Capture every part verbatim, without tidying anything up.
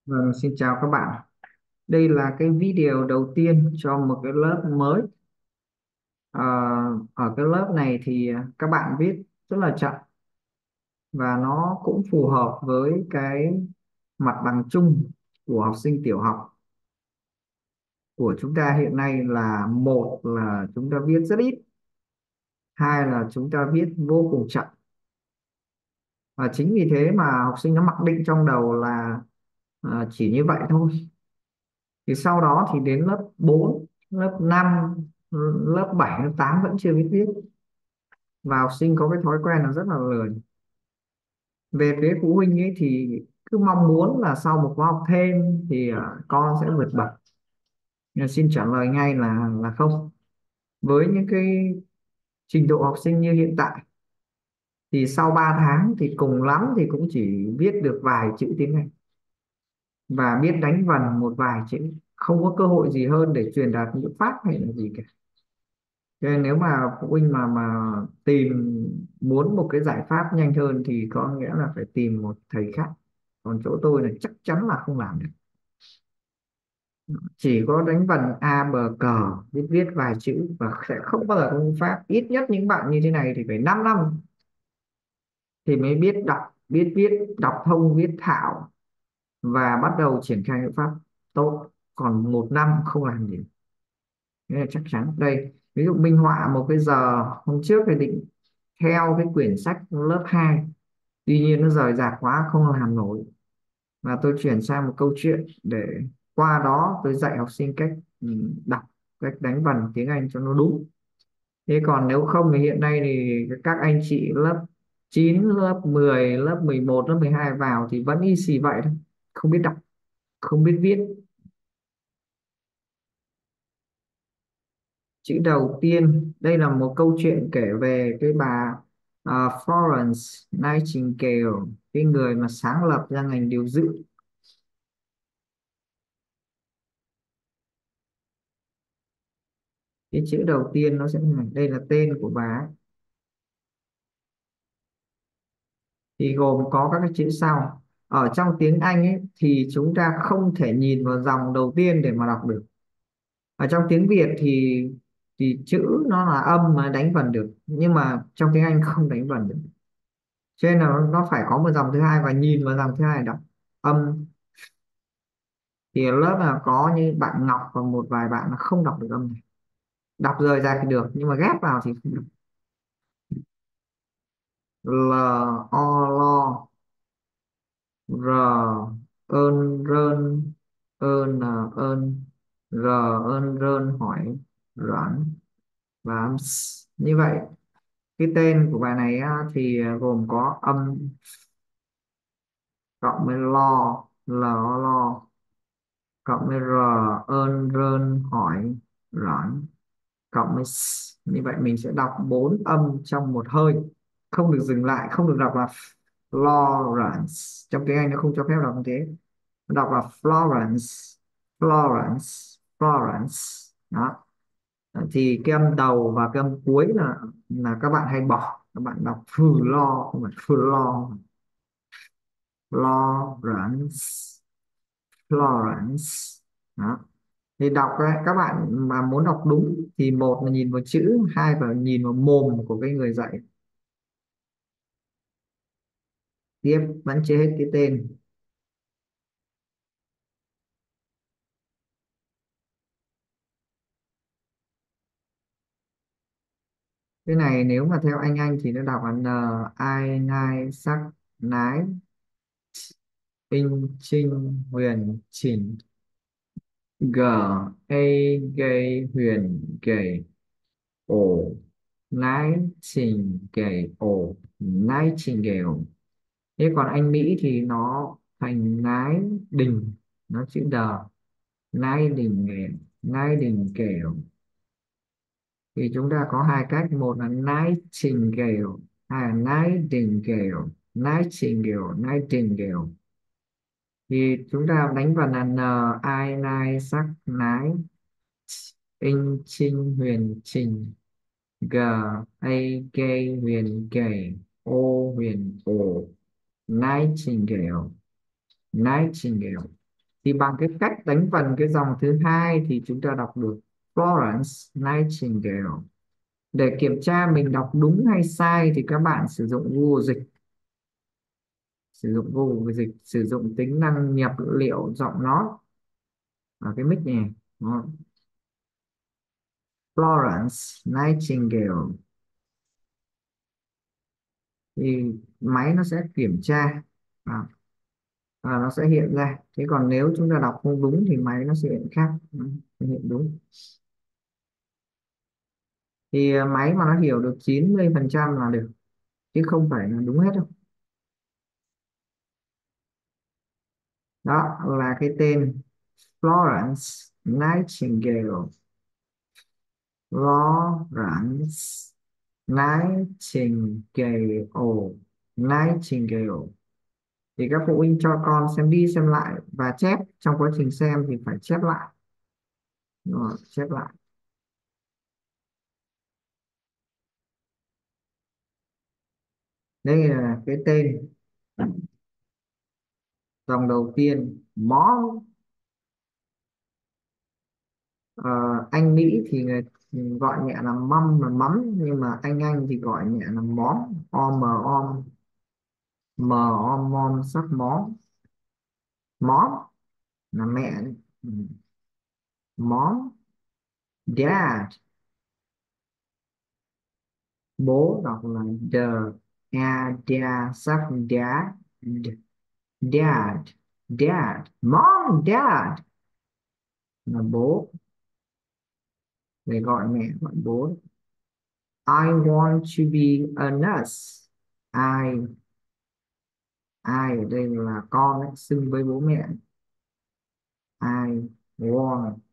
Vâng, xin chào các bạn. Đây là cái video đầu tiên cho một cái lớp mới. Ờ, Ở cái lớp này thì các bạn viết rất là chậm và nó cũng phù hợp với cái mặt bằng chung của học sinh tiểu học của chúng ta hiện nay là một là chúng ta viết rất ít, hai là chúng ta viết vô cùng chậm. Và chính vì thế mà học sinh nó mặc định trong đầu là à, chỉ như vậy thôi. Thì sau đó thì đến lớp bốn, lớp năm, lớp bảy, lớp tám vẫn chưa biết viết, và học sinh có cái thói quen là rất là lười. Về phía phụ huynh ấy thì cứ mong muốn là sau một khóa học thêm thì à, con sẽ vượt bậc. Nhưng xin trả lời ngay là là không. Với những cái trình độ học sinh như hiện tại thì sau ba tháng thì cùng lắm thì cũng chỉ viết được vài chữ tiếng Anh và biết đánh vần một vài chữ, không có cơ hội gì hơn để truyền đạt ngữ pháp hay là gì cả. Cho nên nếu mà phụ huynh mà mà tìm muốn một cái giải pháp nhanh hơn thì có nghĩa là phải tìm một thầy khác. Còn chỗ tôi là chắc chắn là không làm được. Chỉ có đánh vần a bờ cờ, biết viết vài chữ và sẽ không bao giờ có ngữ pháp. Ít nhất những bạn như thế này thì phải 5 năm thì mới biết đọc, biết viết, đọc thông viết thạo và bắt đầu triển khai ngữ pháp tốt. Còn một năm không làm gì. Thế là chắc chắn đây, ví dụ minh họa một cái giờ hôm trước thì định theo cái quyển sách lớp hai, tuy nhiên nó rời rạc quá không làm nổi, và tôi chuyển sang một câu chuyện để qua đó tôi dạy học sinh cách ừ, đọc, cách đánh vần tiếng Anh cho nó đúng. Thế còn nếu không thì hiện nay thì các anh chị lớp chín, lớp mười, lớp mười một, lớp mười hai vào thì vẫn y xì vậy thôi, không biết đọc, không biết viết. Chữ đầu tiên đây là một câu chuyện kể về cái bà à, Florence Nightingale, cái người mà sáng lập ra ngành điều dưỡng. Cái chữ đầu tiên nó sẽ là, đây là tên của bà ấy. Thì gồm có các cái chữ sau. Ở trong tiếng Anh ấy thì chúng ta không thể nhìn vào dòng đầu tiên để mà đọc được. Ở trong tiếng Việt thì thì chữ nó là âm mà đánh vần được, nhưng mà trong tiếng Anh không đánh vần được, cho nên là nó nó phải có một dòng thứ hai và nhìn vào dòng thứ hai đọc âm. Thì ở lớp là có như bạn Ngọc và một vài bạn là không đọc được âm này, đọc rời ra thì được nhưng mà ghép vào thì không được. L, o, lo, r, ơn rơn, ơn là ơn, r, ơn rơn hỏi, đoán, và âm s. Như vậy cái tên của bài này á, thì gồm có âm cộng với lo, l, o, lo, cộng với r, ơn rơn hỏi, đoán, cộng với s. Như vậy mình sẽ đọc bốn âm trong một hơi, không được dừng lại, không được đọc là Florence. Trong tiếng Anh nó không cho phép đọc như thế, đọc là Florence, Florence, Florence đó. Thì cái âm đầu và cái âm cuối là là các bạn hay bỏ, các bạn đọc Flo không phải Flo. Florence, Florence đó. Thì đọc ấy, các bạn mà muốn đọc đúng thì một là nhìn vào chữ, hai là nhìn vào mồm của cái người dạy. Tiếp vẫn chưa hết cái tên. Cái này nếu mà theo anh anh thì nó đọc là n, ai, nai, sắc, nái, in, trinh, huyền, chỉnh, g, a, gây, huyền, gầy, ổ, nái, trình, gầy, ổ, nái, trình, gầy, ổ. Thế còn anh Mỹ thì nó thành nái đình, nó chữ đờ, nái đình nghèo, nái đình kèo. Thì chúng ta có hai cách, một là nightingale, hai là nightingale, nightingale, nightingale. Thì chúng ta đánh vào là n, ai, nai, sắc, nái, in, trinh, huyền, trình, g, a, gây, huyền, gầy, o, huyền, ồ, nightingale, nightingale. Thì bằng cái cách đánh vần cái dòng thứ hai thì chúng ta đọc được Florence Nightingale. Để kiểm tra mình đọc đúng hay sai thì các bạn sử dụng Google Dịch, sử dụng Google Dịch, sử dụng tính năng nhập liệu giọng nói ở cái mic này. Đó. Florence Nightingale thì máy nó sẽ kiểm tra và, và nó sẽ hiện ra. Thế còn nếu chúng ta đọc không đúng thì máy nó sẽ hiện khác. Đó, hiện đúng thì à, máy mà nó hiểu được chín mươi phần trăm là được, chứ không phải là đúng hết đâu. Đó là cái tên Florence Nightingale. Florence Nightingale. Nightingale thì các phụ huynh cho con xem đi xem lại và chép, trong quá trình xem thì phải chép lại. Rồi, chép lại. Đây là cái tên dòng đầu tiên mom. Ờ, anh Mỹ thì người gọi mẹ là mâm là mắm, nhưng mà anh Anh thì gọi mẹ là móm, om om, m om mom, sắc móm. Móm là mẹ đấy. Ừ. Móm. Dad, bố đọc là the, a da, sắc đá, D- dad. Dad, mom, dad là bố, để gọi mẹ gọi bố. I want to be a nurse. I, I ở đây là con ấy, xưng với bố mẹ. I want,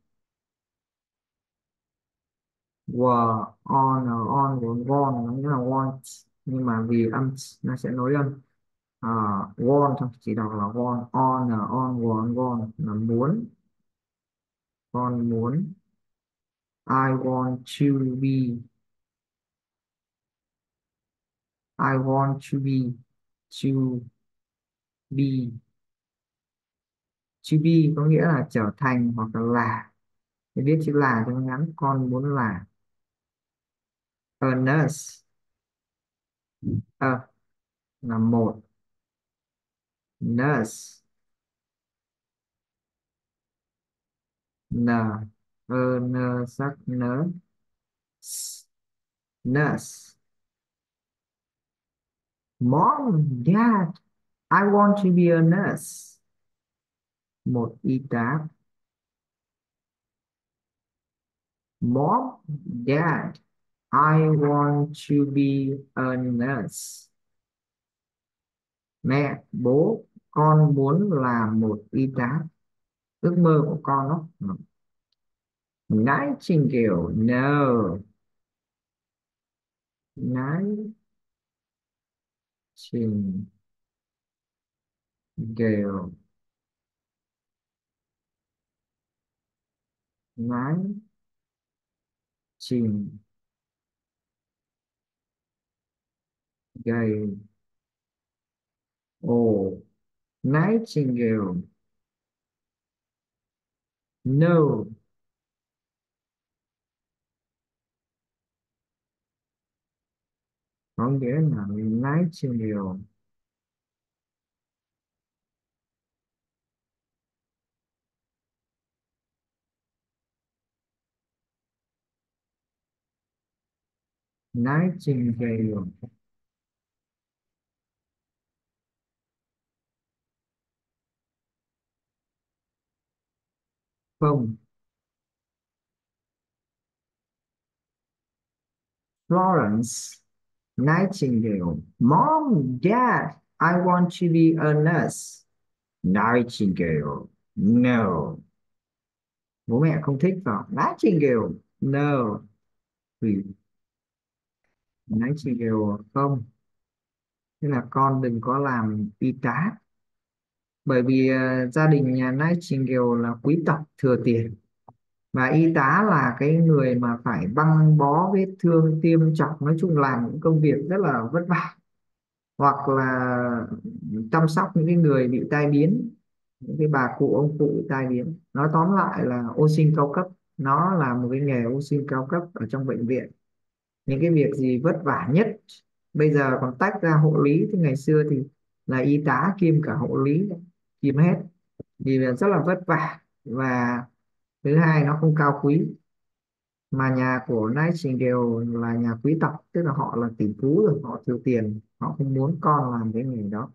were, on, on của want nó nghĩa là want, nhưng mà vì âm nó sẽ nối âm. À, want thôi, chỉ đọc là want. On, on, want, want là muốn, con muốn. I want to be, I want to be, to be, to be có nghĩa là trở thành hoặc là là. Để viết chữ là cho ngắn, con muốn là a nurse. A là một, nurse, n, ơ nơ sắc nớ, S, nurse. Mom, dad, I want to be a nurse. Một y tá. Mom, dad, I want to be a nurse. Mẹ, bố, con muốn là một y tá. Ước mơ của con đó. Nightingale, no. Nightingale, nightingale, oh, Nightingale, no. Có nghĩa là Nightingale. Nightingale. Không. Florence Nightingale. Mom, Dad, I want to be a nurse. Nightingale, no. Bố mẹ không thích vào Nightingale, no. Vì Nightingale không. Thế là con đừng có làm y tá. Bởi vì ờ, gia đình nhà Nightingale là quý tộc thừa tiền. Và y tá là cái người mà phải băng bó vết thương, tiêm chọc, nói chung làm những công việc rất là vất vả. Hoặc là chăm sóc những cái người bị tai biến. những cái bà cụ ông cụ bị tai biến. Nói tóm lại là ô sin cao cấp nó là một cái nghề ô sin cao cấp ở trong bệnh viện. Những cái việc gì vất vả nhất bây giờ còn tách ra hộ lý, thì ngày xưa thì là y tá kiêm cả hộ lý kiêm hết, vì là rất là vất vả. Và thứ hai nó không cao quý, mà nhà của Nightingale là nhà quý tộc, tức là họ là tỷ phú rồi, họ thiếu tiền, họ không muốn con làm cái nghề đó.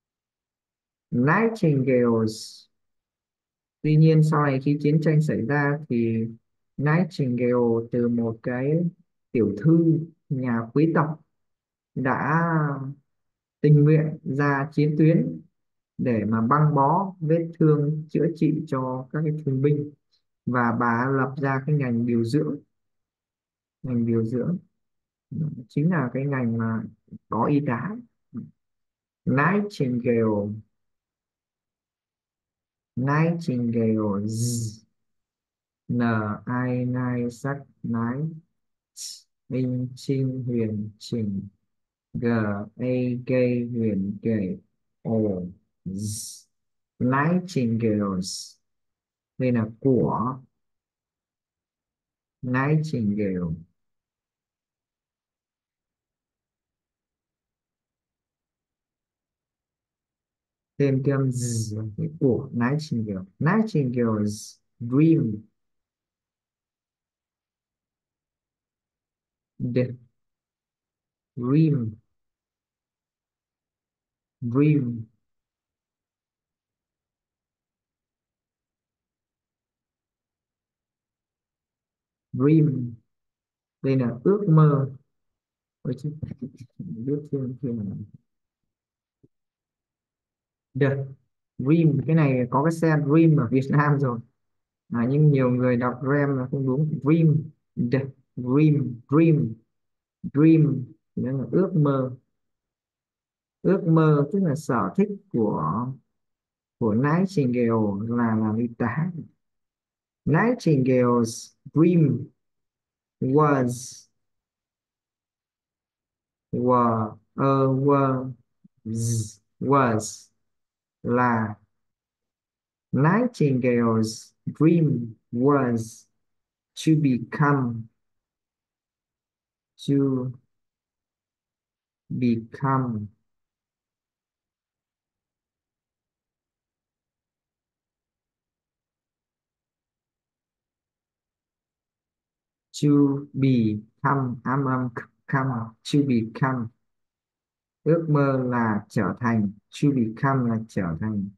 Nightingales Tuy nhiên sau này khi chiến tranh xảy ra thì Nightingale từ một cái tiểu thư nhà quý tộc đã tình nguyện ra chiến tuyến để mà băng bó vết thương, chữa trị cho các cái thương binh, và bà lập ra cái ngành điều dưỡng. Ngành điều dưỡng chính là cái ngành mà có y tá. Nightingale Nightingales N ai nai sắc nái, minh trinh huyền trình, g a gây huyền kể, o z. Nightingales đây là của Nightingale. Thêm thêm z cái của Nightingale. Nightingale's dream. The dream. Dream. Dream đây là ước mơ. Ôi chứ, biết thêm thêm là the dream. Cái này có cái xe dream ở Việt Nam rồi, à, nhưng nhiều người đọc dream là không đúng. Dream. The dream. Dream. Dream nghĩa là ước mơ. Ước mơ tức là sở thích của của Nightingale là làm y tá. Nightingale's dream was were uh, was was là Nightingale's dream was to become to become to become am am come to become. Ước mơ là trở thành, to become là trở thành.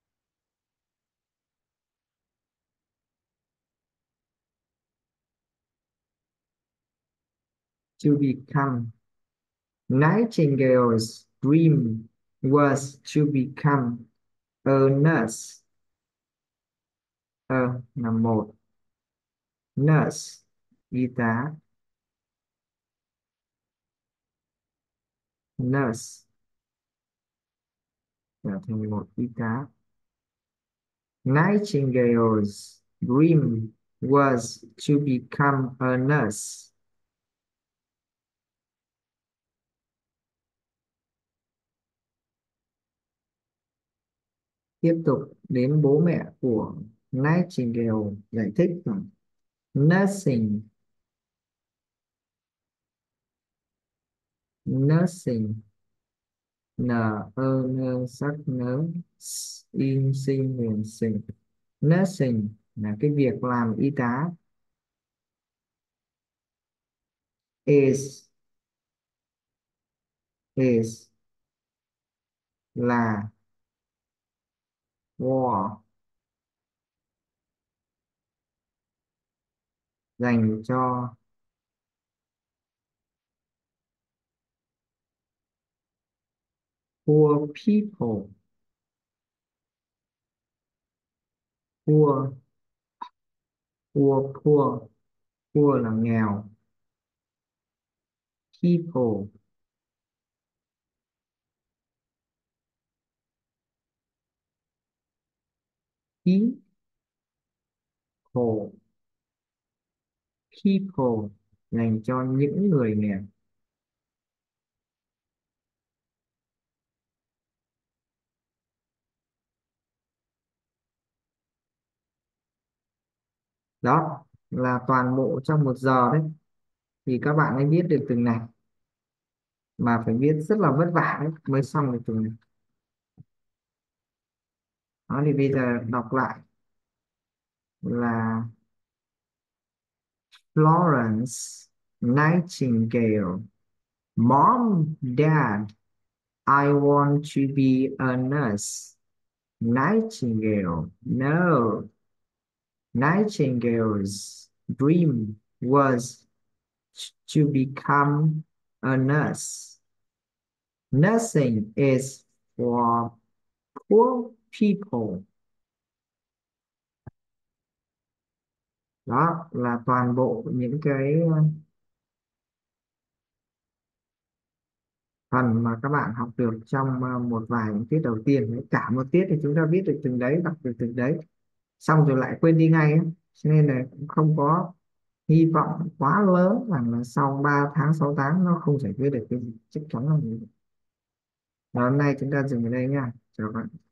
To become. Nightingale's dream was to become a nurse. A là một, nurse y tá, nurse trở thành một y tá. Nightingale's dream was to become a nurse. Tiếp tục đến bố mẹ của Nightingale giải thích rằng nursing. Nursing n ơ nơ sắc nớ s- in sinh huyền sinh. Nursing là cái việc làm y tá. Is is là for dành cho. Poor people. Poor. Poor. Poor. Poor là nghèo. People. People. People dành cho những người nghèo. Đó là toàn bộ trong một giờ đấy, thì các bạn ấy viết được từng này, mà phải viết rất là vất vả đấy mới xong được từng này. Đó thì bây giờ đọc lại là Florence Nightingale. Mom, Dad, I want to be a nurse. Nightingale. No. Nightingale's dream was to become a nurse. Nursing is for poor people. Đó là toàn bộ những cái phần mà các bạn học được trong ờ, một vài những tiết đầu tiên đấy. Cả một tiết thì chúng ta viết được từng đấy, đọc được từng đấy, xong rồi lại quên đi ngay ấy. Cho nên là cũng không có hy vọng quá lớn rằng là sau ba tháng sáu tháng nó không giải quyết được cái gì, chắc chắn là như vậy. Và hôm nay chúng ta dừng ở đây nha, chào các bạn.